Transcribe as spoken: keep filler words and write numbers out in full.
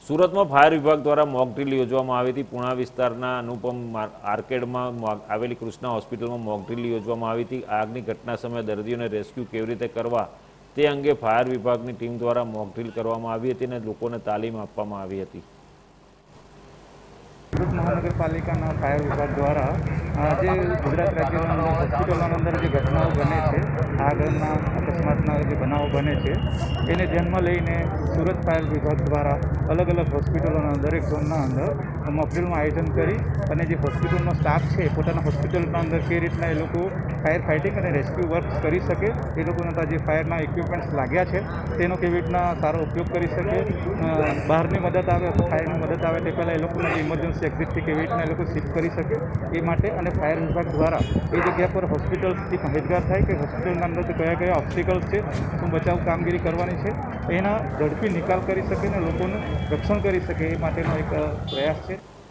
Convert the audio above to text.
સુરતમાં ફાયર વિભાગ દ્વારા મોક ડ્રીલ યોજવામાં આવી હતી। પૂણા વિસ્તારના અનુપમ આર્કેડમાં આવેલી કૃષ્ણા હોસ્પિટલમાં મોક ડ્રીલ યોજવામાં આવી હતી। આગની ઘટના સમયે દર્દીઓને રેસ્ક્યુ કેવી રીતે કરવા તે અંગે ફાયર વિભાગની ટીમ દ્વારા મોક ડ્રીલ કરવામાં આવી હતી અને લોકોને તાલીમ આપવામાં આવી હતી। સુરત મહાનગરપાલિકાના ફાયર વિભાગ દ્વારા જે ગુજરાત રાજ્યના અંદર હોસ્પિટલોના અંદર જે ઘટનાઓ બને છે, આગળના અકસ્માતના જે બનાવો બને છે એને ધ્યાનમાં લઈને સુરત ફાયર વિભાગ દ્વારા અલગ અલગ હોસ્પિટલોના દરેક ઝોનના અંદર મોકડ્રીલનું આયોજન કરી અને જે હોસ્પિટલનો સ્ટાફ છે પોતાના હોસ્પિટલના અંદર કઈ રીતના એ લોકો ફાયર ફાઇટિંગ અને રેસ્ક્યુ વર્ક કરી શકે, એ લોકોના જે ફાયરના ઇક્વિપમેન્ટ્સ લાગ્યા છે તેનો કેવી રીતના સારો ઉપયોગ કરી શકે, બહારની મદદ આવે ફાયરની મદદ આવે તે પહેલાં એ લોકોને ઇમરજન્સી એક્ઝિટથી કેવી રીતના એ લોકો શિફ્ટ કરી શકે એ માટે અને ફાયર વિભાગ દ્વારા એ જગ્યા પર હોસ્પિટલથી માહિતગાર થાય કે હોસ્પિટલના અંદર કયા કયા ઓબ્સ્ટિકલ્સ છે, શું બચાવ કામગીરી કરવાની છે, એના ઝડપી નિકાલ કરી શકે અને લોકોનું રક્ષણ કરી શકે એ માટેનો એક પ્રયાસ છે।